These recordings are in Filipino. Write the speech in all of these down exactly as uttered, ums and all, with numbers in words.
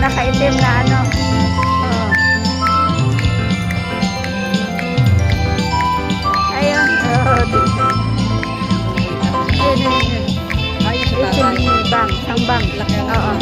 nakaitim na ano. Oh. Ayun. Oh, ayun, ayun. Ayun, ayun. Bang, sambang. Oo.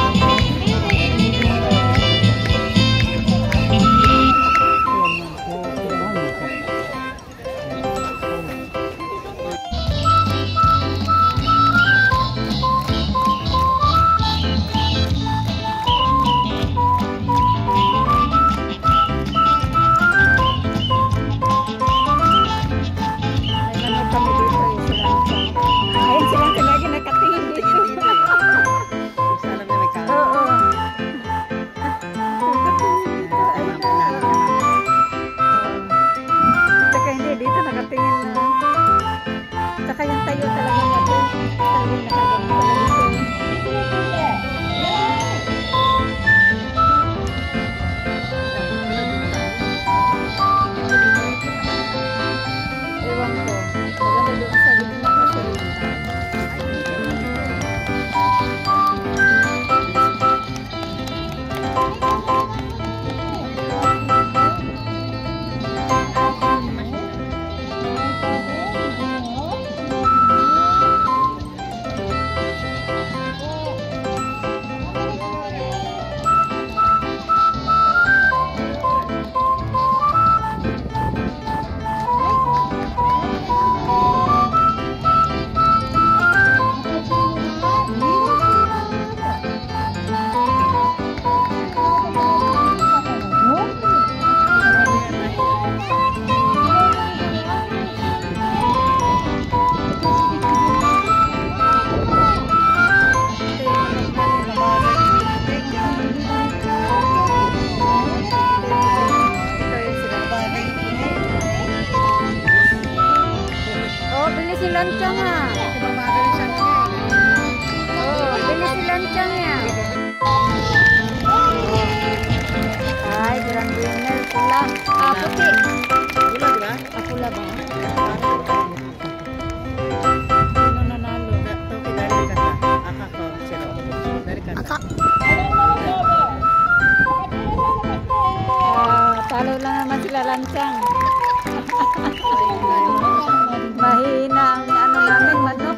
Lancang ah. Oh, beli si lancang ya. Ay, grand winner pula. Ah, putih. Pula juga? Ah, pula ba? Sino nanalo? Ito dari kata. Aka ko, sino? Dari kata. Aka. Ah, talo lang naman sila lancang. Mahina ang ano namin, manok.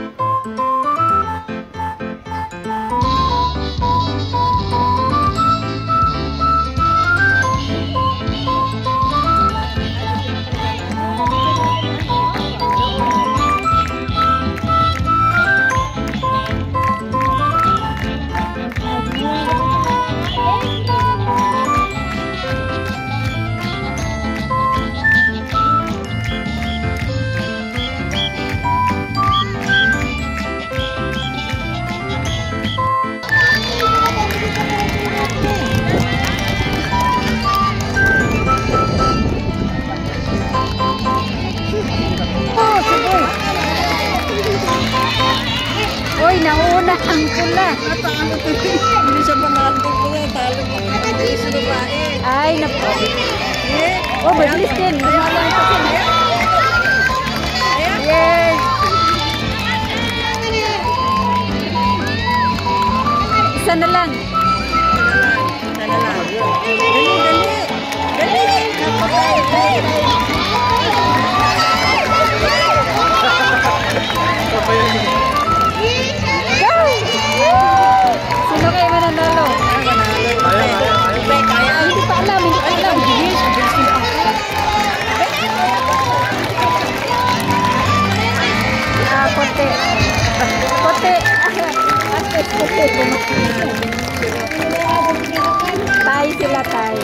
Uy, nauna ang pula. Hindi siya panalo pula. Talo mo. Hindi siya babae. Ay, napo. Oh, mabilis din. Umalang kasi. Yes. Isa na lang. Isa na lang. Dali, dali. Dali. Kapatay, dali. Sino kayo mananalo? Kaya, kaya. Hindi pa alam, hindi pa alam. Ah, kote. Kote. Kote. Tay sila, tay.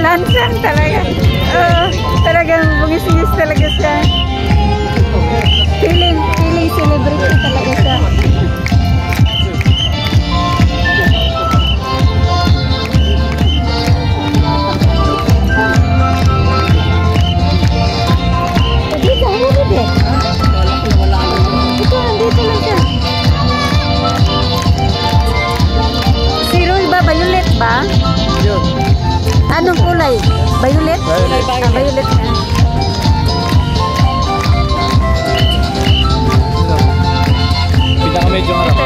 Lansang talaga. Oo, talagang bungis-bungis talaga siya. Feeling, feeling celebrity talaga siya. Dito, ano dito? Ito, nandito lang siya. Si Roy ba? Violet ba? Anong kulay? Violet? Kulay violet. Ah, violet na. Pinaka medyo harap.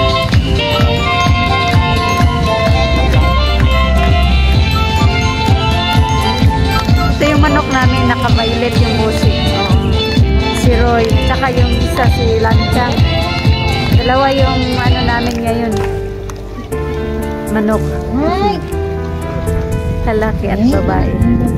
Ito yung manok namin, naka-violet yung musik. Si Roy, tsaka yung isa si Lanchang. Dalawa yung ano namin ngayon. Manok. Lalaki at babae.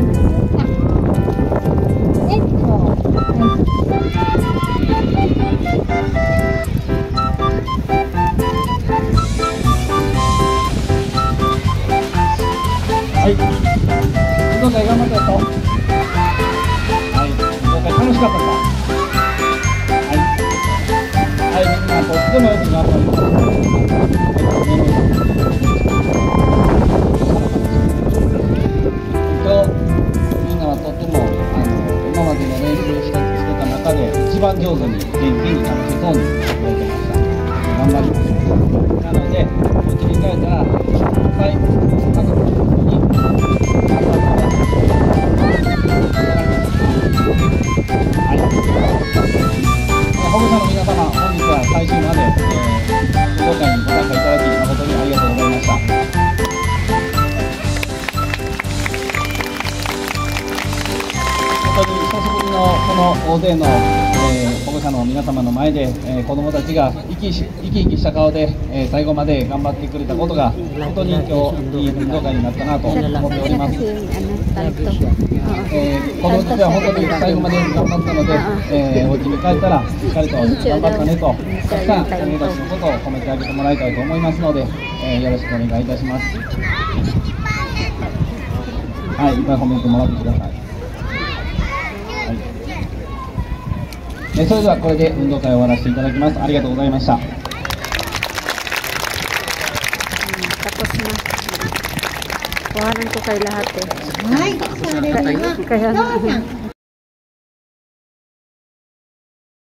はい。運動会頑張ってやった。はい。運動会楽しかったか。はい。はい。みんなとってもよく頑張りました。今日みんなはとってもあの今までの練習をしてしてた中で一番上手に元気に楽しそうにやってました。頑張りました。なのでお家に帰ったらいっぱい家族に頑張ってはい。保護者の皆様、本日は最終まで、えー、運動会にご参加いただき誠にありがとうございました。本当に久しぶりのこの大勢の、えー、保護者の皆様の前で、えー、子どもたちが生き生き生きした顔で、えー、最後まで頑張ってくれたことが本当に今日いい運動会になったなと思っております。えー、子どもたちは本当に最後まで頑張ったので、えー、お家に帰ったらしっかりと頑張ったねとたくさん友達のことを褒めてあげてもらいたいと思いますので、えー、よろしくお願いいたします。はい、いっぱい褒めてもらってください。はい、えー、それではこれで運動会を終わらせていただきます。ありがとうございました。 Tapos na. Kuhanan ko kay lahat eh. Ay, sorry. Kaya